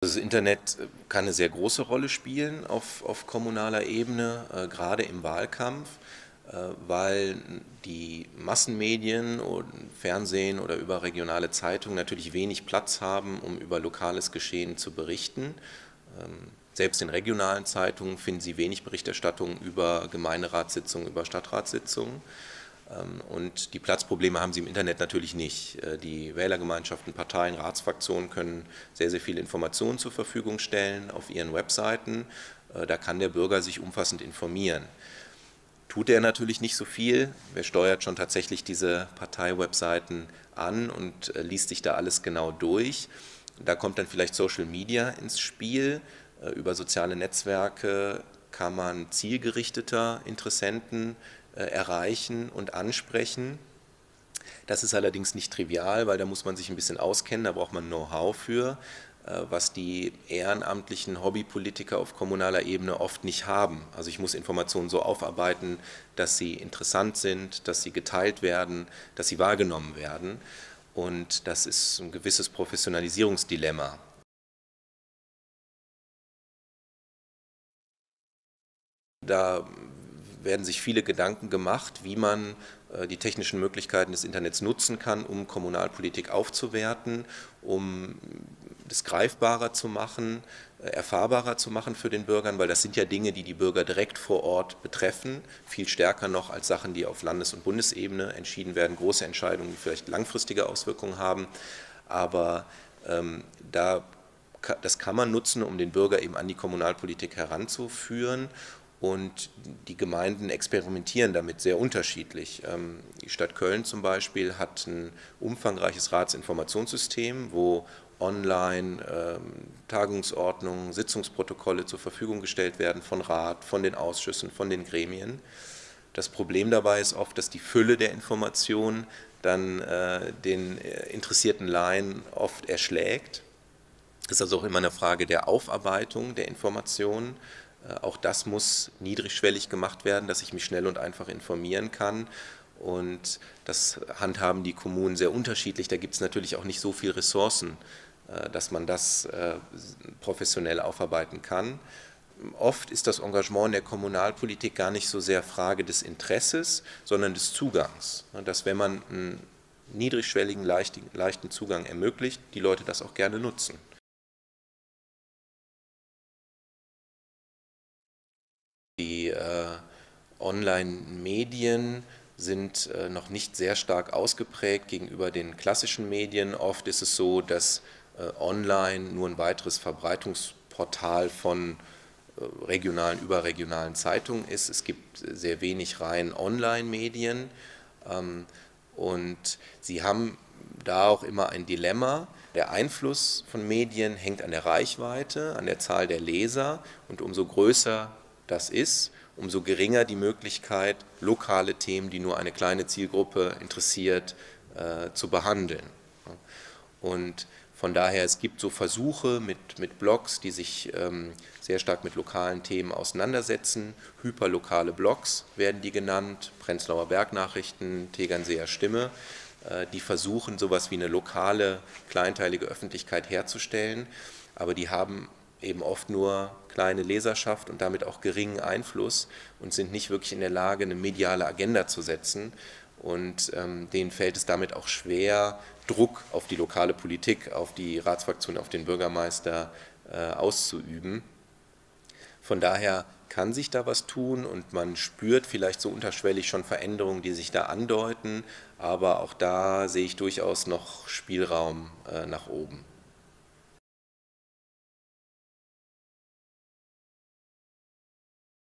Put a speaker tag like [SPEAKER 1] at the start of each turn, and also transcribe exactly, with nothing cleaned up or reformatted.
[SPEAKER 1] Das Internet kann eine sehr große Rolle spielen auf, auf kommunaler Ebene, äh, gerade im Wahlkampf, äh, weil die Massenmedien und Fernsehen oder überregionale Zeitungen natürlich wenig Platz haben, um über lokales Geschehen zu berichten. Ähm, selbst in regionalen Zeitungen finden Sie wenig Berichterstattung über Gemeinderatssitzungen, über Stadtratssitzungen. Und die Platzprobleme haben sie im Internet natürlich nicht. Die Wählergemeinschaften, Parteien, Ratsfraktionen können sehr, sehr viele Informationen zur Verfügung stellen auf ihren Webseiten. Da kann der Bürger sich umfassend informieren. Tut er natürlich nicht so viel. Wer steuert schon tatsächlich diese Partei-Webseiten an und liest sich da alles genau durch? Da kommt dann vielleicht Social Media ins Spiel. Über soziale Netzwerke kann man zielgerichteter Interessenten erreichen und ansprechen. Das ist allerdings nicht trivial, weil da muss man sich ein bisschen auskennen, da braucht man Know-how für, was die ehrenamtlichen Hobbypolitiker auf kommunaler Ebene oft nicht haben. Also ich muss Informationen so aufarbeiten, dass sie interessant sind, dass sie geteilt werden, dass sie wahrgenommen werden. Und das ist ein gewisses Professionalisierungsdilemma. Da werden sich viele Gedanken gemacht, wie man die technischen Möglichkeiten des Internets nutzen kann, um Kommunalpolitik aufzuwerten, um das greifbarer zu machen, erfahrbarer zu machen für den Bürgern, weil das sind ja Dinge, die die Bürger direkt vor Ort betreffen, viel stärker noch als Sachen, die auf Landes- und Bundesebene entschieden werden, große Entscheidungen, die vielleicht langfristige Auswirkungen haben. Aber ähm, da, das kann man nutzen, um den Bürger eben an die Kommunalpolitik heranzuführen. Und die Gemeinden experimentieren damit sehr unterschiedlich. Die Stadt Köln zum Beispiel hat ein umfangreiches Ratsinformationssystem, wo online ähm, Tagungsordnungen, Sitzungsprotokolle zur Verfügung gestellt werden von Rat, von den Ausschüssen, von den Gremien. Das Problem dabei ist oft, dass die Fülle der Informationen dann äh, den interessierten Laien oft erschlägt. Das ist also auch immer eine Frage der Aufarbeitung der Informationen. Auch das muss niedrigschwellig gemacht werden, dass ich mich schnell und einfach informieren kann. Und das handhaben die Kommunen sehr unterschiedlich. Da gibt es natürlich auch nicht so viele Ressourcen, dass man das professionell aufarbeiten kann. Oft ist das Engagement in der Kommunalpolitik gar nicht so sehr Frage des Interesses, sondern des Zugangs. Dass wenn man einen niedrigschwelligen, leichten Zugang ermöglicht, die Leute das auch gerne nutzen. Die äh, Online-Medien sind äh, noch nicht sehr stark ausgeprägt gegenüber den klassischen Medien. Oft ist es so, dass äh, online nur ein weiteres Verbreitungsportal von äh, regionalen, überregionalen Zeitungen ist. Es gibt sehr wenig rein Online-Medien ähm, und sie haben da auch immer ein Dilemma. Der Einfluss von Medien hängt an der Reichweite, an der Zahl der Leser, und umso größer das ist, umso geringer die Möglichkeit, lokale Themen, die nur eine kleine Zielgruppe interessiert, äh, zu behandeln. Und von daher, es gibt so Versuche mit, mit Blogs, die sich ähm, sehr stark mit lokalen Themen auseinandersetzen. Hyperlokale Blogs werden die genannt, Prenzlauer Bergnachrichten, Tegernseer Stimme, äh, die versuchen, sowas wie eine lokale, kleinteilige Öffentlichkeit herzustellen, aber die haben eben oft nur kleine Leserschaft und damit auch geringen Einfluss und sind nicht wirklich in der Lage, eine mediale Agenda zu setzen. Und ähm, denen fällt es damit auch schwer, Druck auf die lokale Politik, auf die Ratsfraktion, auf den Bürgermeister äh, auszuüben. Von daher kann sich da was tun und man spürt vielleicht so unterschwellig schon Veränderungen, die sich da andeuten, aber auch da sehe ich durchaus noch Spielraum äh, nach oben.